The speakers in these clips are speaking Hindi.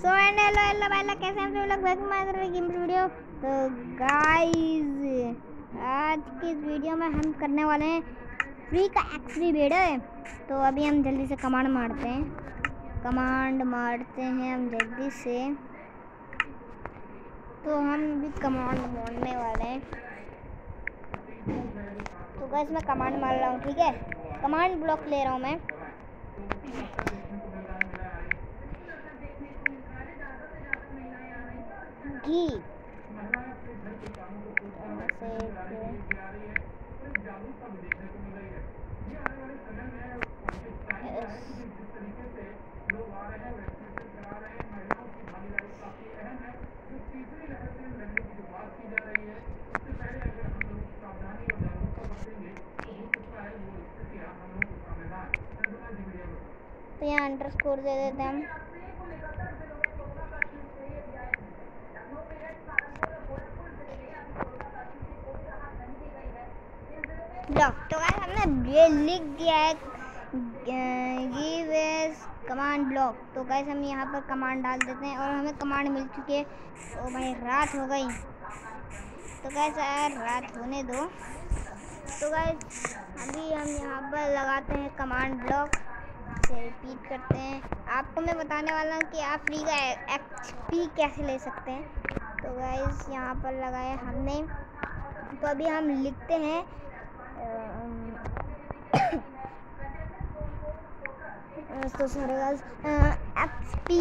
सो एंड हेलो भाई कैसे हैं आप लोग? Welcome my game video. तो गाइस आज की इस वीडियो में हम करने वाले हैं फ्री का एक्सपी वीडियो है। तो अभी हम जल्दी से कमांड मारते हैं हम जल्दी से। तो हम भी कमांड मारने वाले हैं। तो गाइस मैं कमांड मार रहा हूँ, ठीक है। कमांड ब्लॉक ले रहा हूँ मैं। घी तो यहाँ अंडरस्कोर दे देते हैं हम। तो हमने ये लिख दिया है गिव एस कमांड ब्लॉक। तो गाइस हम यहाँ पर कमांड डाल देते हैं और हमें कमांड मिल चुकी है। ओ भाई रात हो गई। तो गाइस यार रात होने दो। तो गाइस अभी हम यहाँ पर लगाते हैं कमांड ब्लॉक से रिपीट करते हैं। आपको मैं बताने वाला हूँ कि आप फ्री का एक्सपी कैसे ले सकते हैं। तो गाइस यहाँ पर लगाया हमने। तो अभी हम लिखते हैं तो सॉरी गाइस एक्सपी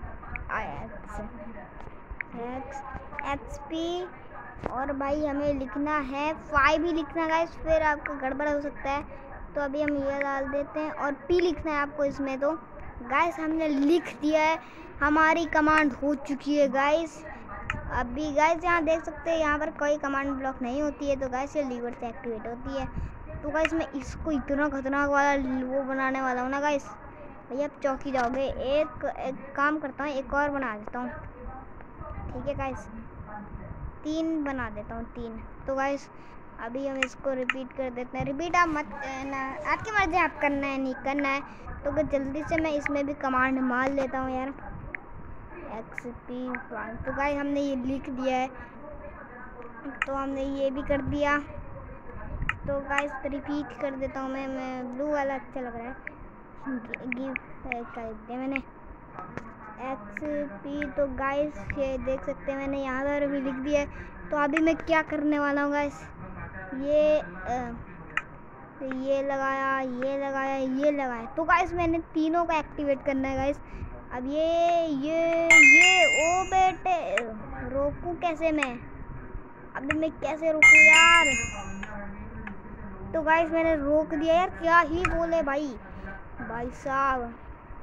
एक्सपी और भाई हमें लिखना है 5 ही लिखना गाइस, फिर आपका गड़बड़ हो सकता है। तो अभी हम ये डाल देते हैं और पी लिखना है आपको इसमें। तो गाइस हमने लिख दिया है, हमारी कमांड हो चुकी है गाइस। अभी गाइस यहाँ देख सकते हैं यहाँ पर कोई कमांड ब्लॉक नहीं होती है। तो गाइस ये लीवर से एक्टिवेट होती है। तो गाइस मैं इसको इतना खतरनाक वाला वो बनाने वाला हूँ ना गाइस, भैया आप चौंकी जाओगे। एक काम करता हूँ, एक और बना देता हूँ, ठीक है गाइस। 3 बना देता हूँ 3। तो गाइस अभी हम इसको रिपीट कर देते हैं। रिपीट आप मत ना, आपकी मर्जी, आप करना है नहीं करना है। तो जल्दी से मैं इसमें भी कमांड मार लेता हूँ यार एक्सपी। तो गाइस हमने ये लिख दिया है, तो हमने ये भी कर दिया। तो गाइस रिपीट कर देता हूँ मैं ब्लू वाला अच्छा लग रहा है, गिव कर दिया मैंने एक्सपी। तो गाइस ये देख सकते हैं मैंने यहाँ पर भी लिख दिया है। तो अभी मैं क्या करने वाला हूँ गाइस, ये लगाया। तो गाइस मैंने तीनों को एक्टिवेट करना है गाइस। अब ये ओ बेटे रोकूं कैसे मैं? अभी मैं कैसे रोकूं यार? तो गाइस मैंने रोक दिया यार, क्या ही बोले भाई साहब।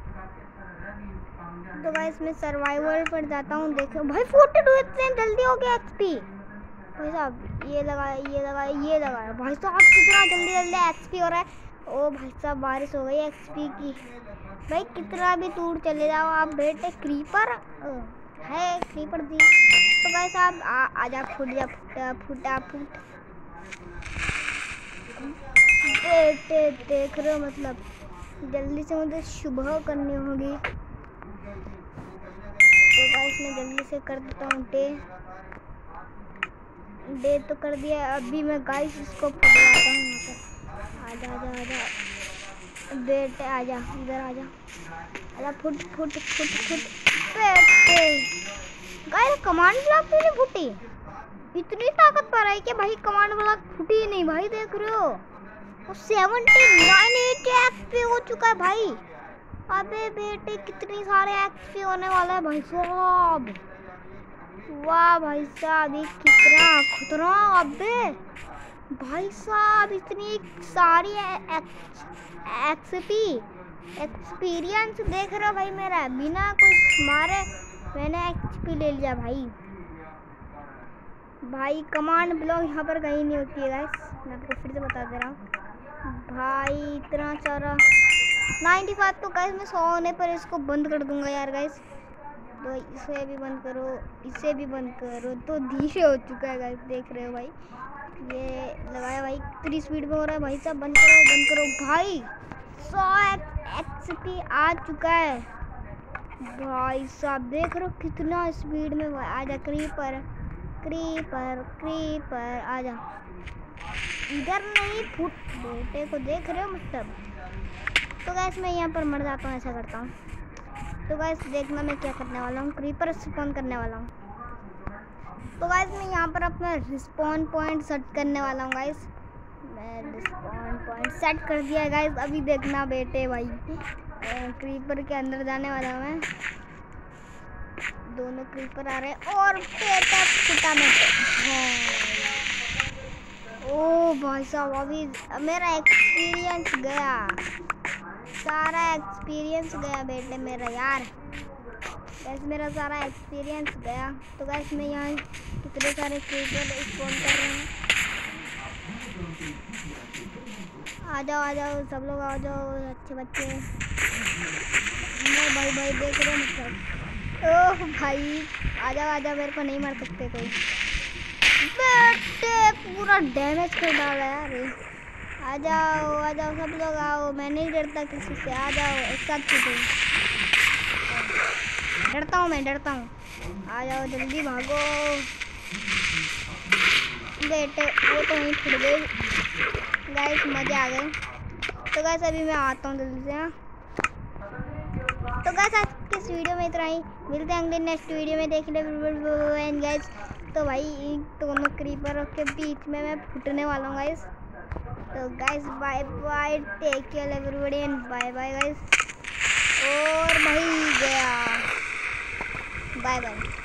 तो गाइस मैं सर्वाइवल पर जाता हूँ। देखो भाई 42 इतने जल्दी हो गया एक्सपी भाई साहब। ये लगाया भाई साहब, कितना जल्दी एक्सपी हो रहा है। ओ भाई साहब बारिश हो गई एक्सपी की। भाई कितना भी दूर चले जाओ आप बेटे, क्रीपर है क्रीपर दी। तो गाइस आप आजा फुट बेटे देख रहे हो, मतलब जल्दी से मुझे सुबह करनी होगी। तो गाइस मैं जल्दी से कर देता हूँ डे तो कर दिया। अभी मैं गाइस इसको फुटवाता हूँ। आजा बेटे आजा, इधर आजा फुट बेटे। गाइस कमांड ब्लॉक भी नहीं फूटी, इतनी ताकत पर है कि भाई कमांड ब्लॉक फूटी नहीं भाई, देख रहे हो। 79 एक्सपी हो चुका है भाई। अबे बेटे कितनी सारे एक्सपी होने वाला है भाई साहब। वाह भाई साहब ये कितना खतरनाक। अबे भाई साहब इतनी सारी एक्सपीरियंस देख रहे हो भाई, मेरा बिना कुछ मारे मैंने एक्सपी ले लिया भाई। कमांड ब्लॉक यहाँ पर कहीं नहीं होती है गाइस, मैं आपको फिर से बता दे रहा हूँ भाई। इतना सारा 95। तो गाइस मैं 100 होने पर इसको बंद कर दूंगा यार गाइस। तो इसे भी बंद करो। तो धीरे हो चुका है गाइस, देख रहे हो भाई। ये लगाया भाई, कितनी स्पीड में हो रहा है भाई साहब। बंद करो भाई। 100 एक्सपी आ चुका है भाई साहब देख रहे हो कितना स्पीड में वो आजा क्रीपर क्रीपर क्रीपर आजा इधर नहीं फुट बेटे को देख रहे हो मतलब। तो गैस मैं यहाँ पर मर जाता हूँ ऐसा करता हूँ। तो गैस देखना मैं क्या करने वाला हूँ क्रीपर स्पॉन करने वाला हूँ। तो गैस मैं यहाँ पर अपना रिस्पॉन पॉइंट सेट करने वाला हूँ गाइस। मैं रिस्पॉन पॉइंट सेट कर दिया है गाइस। अभी देखना बेटे भाई क्रीपर के अंदर जाने वाला हूँ मैं। दोनों क्रीपर आ रहे हैं और बेटा फुटा में ओ भाई साहब अभी मेरा एक्सपीरियंस गया सारा एक्सपीरियंस गया बेटे मेरा यार। गैस मेरा सारा एक्सपीरियंस गया। तो गैस मैं यहाँ कितने सारे क्रीपर स्पॉन कर रहे हैं। आ जाओ सब लोग आ जाओ अच्छे बच्चे। मैं भाई देख रहे हो मतलब। ओह भाई आ जाओ मेरे को नहीं मार सकते कोई। बेटे पूरा डैमेज कर डाला यार। आ जाओ सब लोग आओ। मैं नहीं डरता किसी से। आ जाओ एक साथ छूटो। डरता हूँ। आ जाओ जल्दी भागो बेटे। वो तो वहीं फुट गए गाइस मजे आ गए। तो गाइस अभी मैं आता हूँ जल्दी से। तो गाइस आज की इस वीडियो में इतना ही। मिलते हैं अगले नेक्स्ट वीडियो में। देख ले गाइस। तो भाई दोनों क्रीपर के बीच में मैं फुटने वाला हूँ गाइस। तो guys bye bye take care everybody and bye bye guys. और भाई गया बाय बाय।